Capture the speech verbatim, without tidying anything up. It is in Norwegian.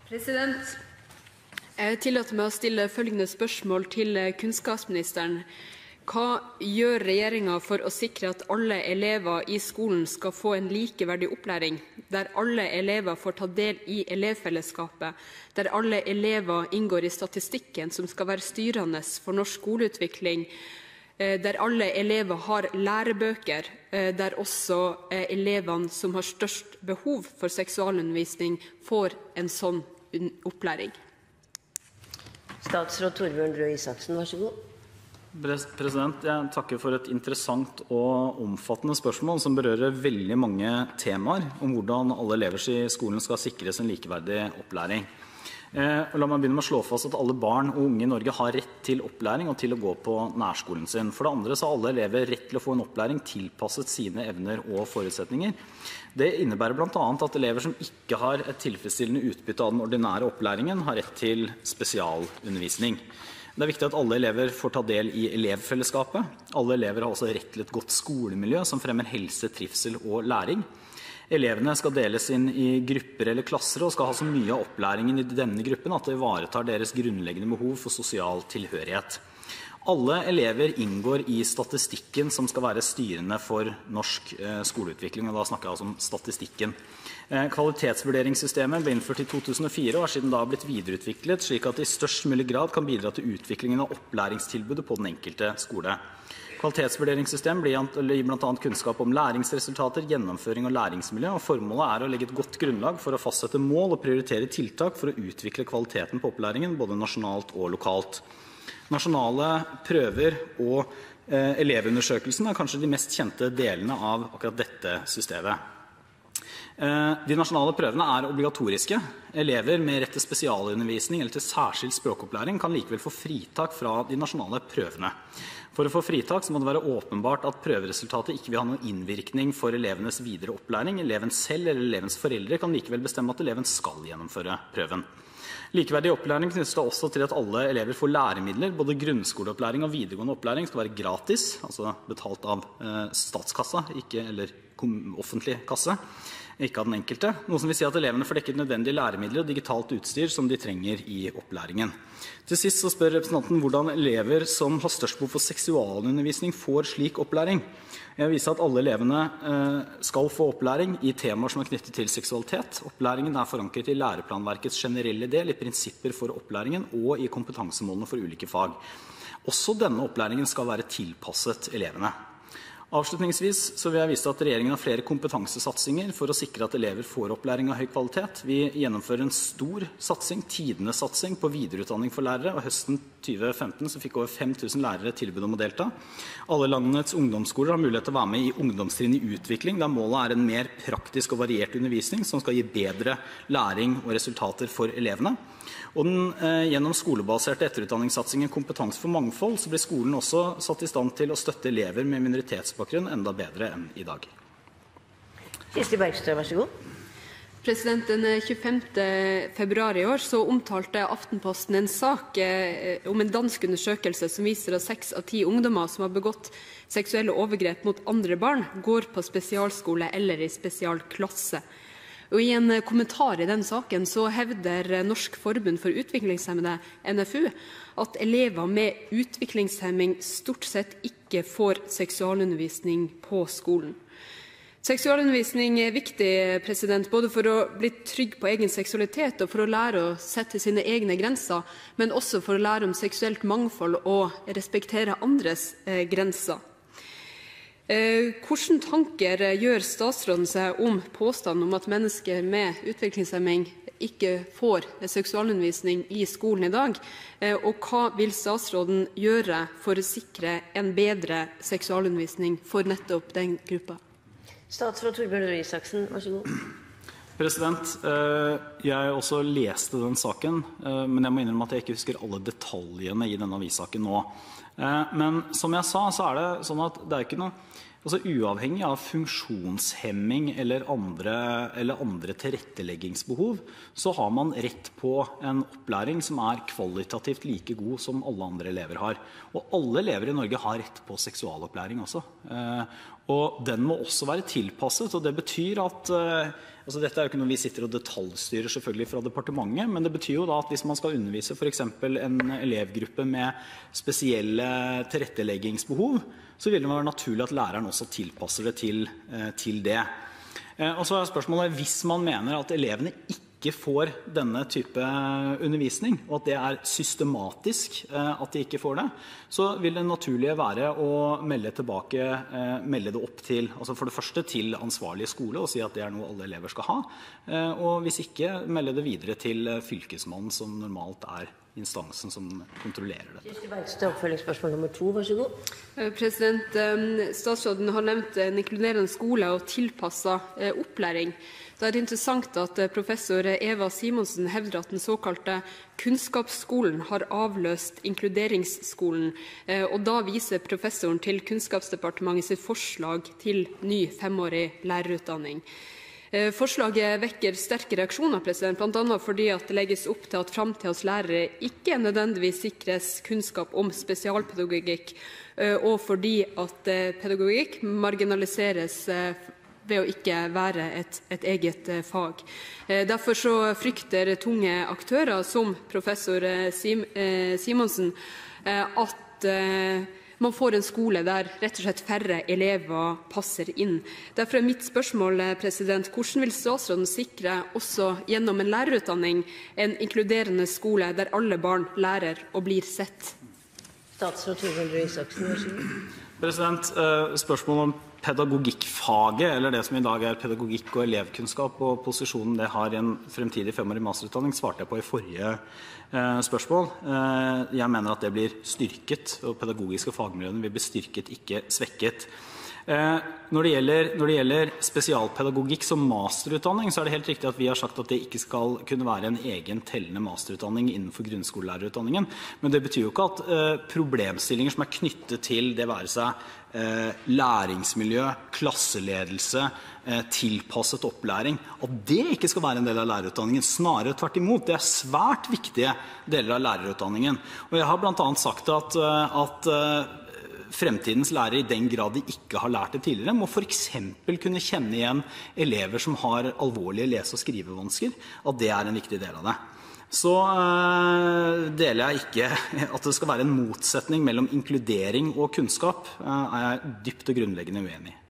President, jeg tillater meg å stille følgende spørsmål til kunnskapsministeren. Hva gjør regjeringen for å sikre at alle elever i skolen skal få en likeverdig opplæring, der alle elever får ta del i elevfellesskapet, der alle elever inngår i statistikken som skal være styrende for norsk skoleutvikling, der alle elever har lærebøker, der også elevene som har størst behov for seksualundervisning får en sånn opplæring? Statsråd Torbjørn Røe Isaksen, vær så god. President, jeg takker for et interessant og omfattende spørsmål som berører veldig mange temaer om hvordan alle elever i skolen skal sikres en likeverdig opplæring. Eh, la meg begynne med å slå fast at alle barn og unge i Norge har rett til opplæring og til å gå på nærskolen sin. For det andre så har alle elever rett til å få en opplæring tilpasset sine evner og forutsetninger. Det innebærer blant annet at elever som ikke har et tilfredsstillende utbytte av den ordinære opplæringen, har rett til spesialundervisning. Det er viktig at alle elever får ta del i elevfellesskapet. Alle elever har også rett til et godt skolemiljø som fremmer helse, trivsel og læring. Elevene skal deles inn i grupper eller klasser og skal ha så mye av opplæringen i denne gruppen at det ivaretar deres grunnleggende behov for sosial tilhørighet. Alle elever inngår i statistikken som skal være styrende for norsk skoleutvikling, og da snakker jeg altså om statistikken. Kvalitetsvurderingssystemet ble innført i to tusen og fire og har siden da blitt videreutviklet slik at det i størst mulig grad kan bidra til utviklingen av opplæringstilbudet på den enkelte skole. Kvalitetsvurderingssystemet gir blant annet kunnskap om læringsresultater, gjennomføring og læringsmiljø, og formålet er å legge et godt grunnlag for å fastsette mål og prioritere tiltak for å utvikle kvaliteten på opplæringen både nasjonalt og lokalt. Nasjonale prøver og eh, elevundersøkelsen er kanskje de mest kjente delene av akkurat dette systemet. De nasjonale prøvene er obligatoriske. Elever med rett til spesialundervisning eller til særskilt språkopplæring kan likevel få fritak fra de nasjonale prøvene. For å få fritak så må det være åpenbart at prøveresultatet ikke vil ha noen innvirkning for elevenes videre opplæring. Eleven selv eller elevens foreldre kan likevel bestemme at eleven skal gjennomføre prøven. Likeverdig opplæring knyttes da også til at alle elever får læremidler. Både grunnskoleopplæring og videregående opplæring skal være gratis, altså betalt av eh, statskassa, ikke, eller offentlig kasse, ikke av den enkelte. Noe som vil si at elevene får dekket nødvendige læremidler og digitalt utstyr som de trenger i opplæringen. Til sist så spør representanten hvordan elever som har størst behov for seksualundervisning får slik opplæring. Jeg viser at alle elevene eh, skal få opplæring i temaer som er knyttet til seksualitet. Opplæringen er forankret i læreplanverkets generelle del, i prinsipper for opplæringen og i kompetansemålene for ulike fag. Også denne opplæringen skal være tilpasset elevene. Avslutningsvis så vil jeg vise at regjeringen har flere kompetansesatsinger for å sikre at elever får opplæring av høy kvalitet. Vi gjennomfører en stor satsing, tidenes satsing på videreutdanning for lærere, og høsten tjue femten så fikk over fem tusen lærere tilbud om å delta. Alle landets ungdomsskoler har mulighet til å være med i ungdomstrinn i utvikling, der målet er en mer praktisk og variert undervisning som skal gi bedre læring og resultater for elevene. Og den, eh, gjennom skolebaserte etterutdanningssatsingen Kompetanse for mangfold, så blir skolen også satt i stand til å støtte elever med minoritetsbakgrunn enda bedre enn i dag. Kirsti Bergstø, vær så god. President, den tjuefemte februar i år så omtalte Aftenposten en sak eh, om en dansk undersøkelse som viser at seks av ti ungdommer som har begått seksuelle overgrep mot andre barn, går på spesialskole eller i spesialklasse. Og I en kommentar i den saken så hevder Norsk forbund for utviklingshemmede, N F U, at elever med utviklingshemming stort sett ikke får seksualundervisning på skolen. Seksualundervisning er viktig, president, både for å bli trygg på egen seksualitet og for å lære å sette sine egne grenser, men også for å lære om seksuelt mangfold og respektere andres eh, grenser. Hvilke tanker gjør statsråden seg om påstanden om at mennesker med utviklingshemming ikke får seksualundervisning i skolen i dag, og hva vil statsråden gjøre for å sikre en bedre seksualundervisning for nettopp den gruppa? Statsråd Torbjørn Røe Isaksen, vær så god. President, jeg også leste den saken, men jeg må innrømme at jeg ikke husker alle detaljene i denne avissaken nå. Men som jeg sa, så er det sånn at det er ikke noe altså uavhengig av funksjonshemming eller andre, eller andre tilretteleggingsbehov, så har man rett på en opplæring som er kvalitativt like god som alle andre elever har. Og alle elever i Norge har rett på seksualopplæring også. Og den må også være tilpasset, og det betyr at altså dette er jo ikke noe vi sitter og detaljstyrer selvfølgelig fra departementet, men det betyr jo da at hvis man skal undervise for eksempel en elevgruppe med spesielle tilretteleggingsbehov, så vil det være naturlig at læreren også tilpasser det til, til det. Og så er spørsmålet, hvis man mener at elevene ikke får denne type undervisning, og at det er systematisk at de ikke får det, så vil det naturlige være å melde tilbake, melde det opp til, altså for det første til ansvarlige skole og si at det er noe alle elever skal ha, og hvis ikke, melde det videre til fylkesmannen som normalt er instansen som kontrollerer dette. Kirsti Bergstø, oppfølgingsspørsmål nummer to, vær så god. President, statsråden har nevnt en inkluderende skole og tilpasset opplæring. Det er interessant at professor Eva Simonsen hevder at den såkalte kunnskapsskolen har avløst inkluderingsskolen, og da viser professoren til Kunnskapsdepartementet sitt forslag til ny femårig lærerutdanning. Forslaget vekker sterke reaksjoner, blant annet fordi at det legges opp til at fremtidens lærere ikke nødvendigvis sikres kunnskap om spesialpedagogikk, og fordi at pedagogikk marginaliseres ved å ikke være et, et eget fag. Derfor så frykter tunge aktører som professor Sim, Simonsen at man får en skole der rett og slett færre elever passer inn. Derfor er mitt spørsmål, president, hvordan vil statsråden sikre også gjennom en lærerutdanning en inkluderende skole der alle barn lærer og blir sett? Statsråd Torbjørn Røe Isaksen, vær så god. President, spørsmålet om pedagogikkfaget, eller det som i dag er pedagogikk og elevkunnskap, og posisjonen det har i en fremtidig femårig masterutdanning, svarte jeg på i forrige eh, spørsmål. Eh, jeg mener at det blir styrket, og pedagogiske fagmiljøene vil bli styrket, ikke svekket. Eh, når, det gjelder, når det gjelder spesialpedagogikk som masterutdanning, så er det helt riktig at vi har sagt at det ikke skal kunne være en egen tellende masterutdanning innenfor grunnskolelærerutdanningen. Men det betyr jo ikke at eh, problemstillinger som er knyttet til det være seg læringsmiljø, klasseledelse, tilpasset opplæring, at det ikke skal være en del av lærerutdanningen. Snarere tvert imot. Det er svært viktige deler av lærerutdanningen. Og jeg har blant annet sagt at, at fremtidens lærere i den grad de ikke har lært det tidligere, må for eksempel kunne kjenne igjen elever som har alvorlige lese- og skrivevansker, at det er en viktig del av det. Så øh, deler jeg ikke at det skal være en motsetning mellom inkludering og kunnskap, øh, er jeg dypt og grunnleggende uenig i.